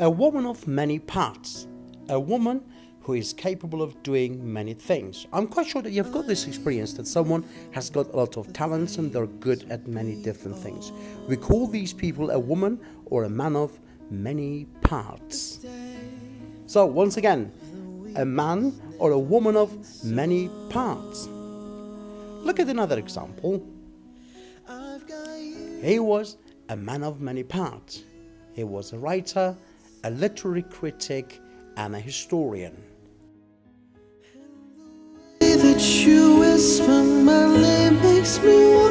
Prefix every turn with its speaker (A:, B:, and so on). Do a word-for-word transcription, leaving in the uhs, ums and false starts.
A: A woman of many parts. A woman who is capable of doing many things. I'm quite sure that you've got this experience that someone has got a lot of talents and they're good at many different things. We call these people a woman or a man of many parts. So once again, a man or a woman of many parts. Look at another example. He was a man of many parts. He was a writer, a literary critic, and a historian.
B: That you whisper my name makes me